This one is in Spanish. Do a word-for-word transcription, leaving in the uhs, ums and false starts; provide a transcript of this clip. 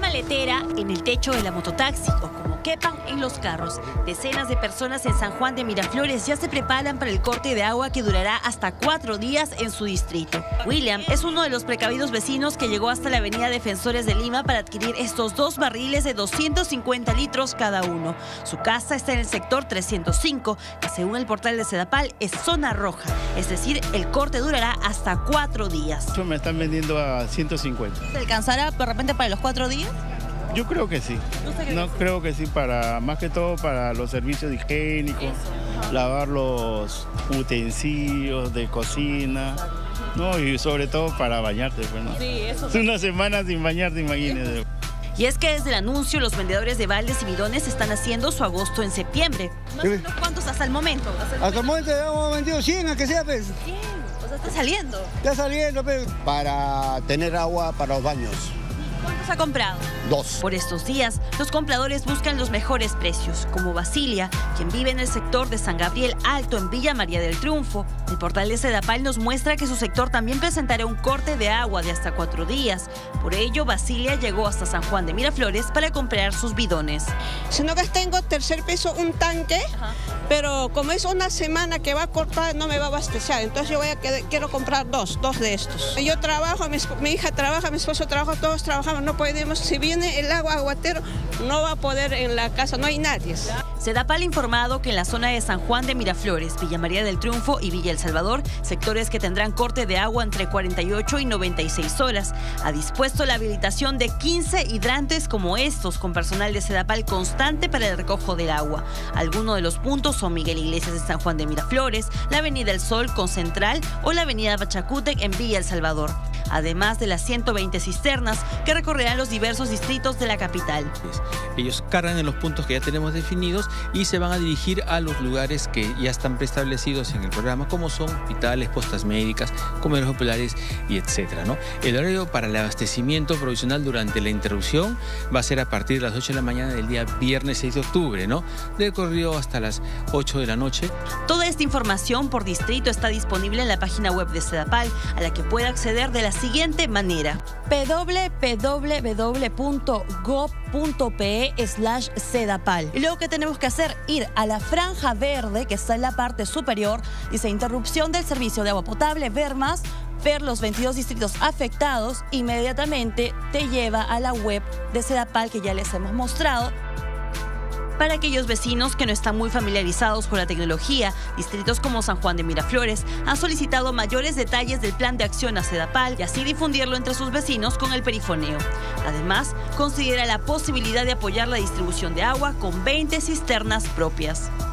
maletera, en el techo de la mototaxi o como quepan en los carros. Decenas de personas en San Juan de Miraflores ya se preparan para el corte de agua que durará hasta cuatro días en su distrito. William es uno de los precavidos vecinos que llegó hasta la avenida Defensores de Lima para adquirir estos dos barriles de doscientos cincuenta litros cada uno. Su casa está en el sector trescientos cinco, que según el portal de Sedapal es zona roja, es decir, el corte durará hasta cuatro días. Me están vendiendo a ciento cincuenta. ¿Se alcanzará de repente para los cuatro días? Yo creo que sí. No, creo que sí, para más que todo para los servicios higiénicos, Eso. lavar los utensilios de cocina, no, y sobre todo para bañarte. Pues, ¿no? Sí, eso. Es una semana sin bañarte, imagínate. Y es que desde el anuncio los vendedores de baldes y bidones están haciendo su agosto en septiembre. ¿Más o menos cuántos hasta el momento? Hasta el, hasta el momento ya hemos vendido cien, a que sea, pues. cien, o sea, está saliendo. Está saliendo, pues. Para tener agua para los baños. ¿Cuántos ha comprado? Dos. Por estos días, los compradores buscan los mejores precios, como Basilia, quien vive en el sector de San Gabriel Alto, en Villa María del Triunfo. El portal de Sedapal nos muestra que su sector también presentará un corte de agua de hasta cuatro días. Por ello, Basilia llegó hasta San Juan de Miraflores para comprar sus bidones. Sino que tengo tercer piso un tanque, Ajá. pero como es una semana que va a cortar, no me va a abastecer. Entonces yo voy a quiero comprar dos, dos de estos. Yo trabajo, mi, mi hija trabaja, mi esposo trabaja, todos trabajamos. No podemos, si viene el agua aguatero, no va a poder en la casa, no hay nadie. Sedapal ha informado que en la zona de San Juan de Miraflores, Villa María del Triunfo y Villa El Salvador, sectores que tendrán corte de agua entre cuarenta y ocho y noventa y seis horas, ha dispuesto la habilitación de quince hidrantes como estos, con personal de Sedapal constante para el recojo del agua. Algunos de los puntos son Miguel Iglesias en San Juan de Miraflores, la Avenida El Sol con Central o la Avenida Bachacútec en Villa El Salvador, además de las ciento veinte cisternas que recorrerán los diversos distritos de la capital. Ellos cargan en los puntos que ya tenemos definidos y se van a dirigir a los lugares que ya están preestablecidos en el programa, como son hospitales, postas médicas, comedores populares y etcétera, ¿no? El horario para el abastecimiento provisional durante la interrupción va a ser a partir de las ocho de la mañana del día viernes seis de octubre, ¿no? De corrido hasta las ocho de la noche. Toda esta información por distrito está disponible en la página web de Sedapal, a la que puede acceder de la siguiente manera: w w w punto gob punto pe slash sedapal. Y luego, ¿qué tenemos que hacer? Ir a la franja verde que está en la parte superior, dice interrupción del servicio de agua potable, ver más, ver los veintidós distritos afectados, inmediatamente te lleva a la web de Sedapal que ya les hemos mostrado. Para aquellos vecinos que no están muy familiarizados con la tecnología, distritos como San Juan de Miraflores han solicitado mayores detalles del plan de acción a Sedapal y así difundirlo entre sus vecinos con el perifoneo. Además, considera la posibilidad de apoyar la distribución de agua con veinte cisternas propias.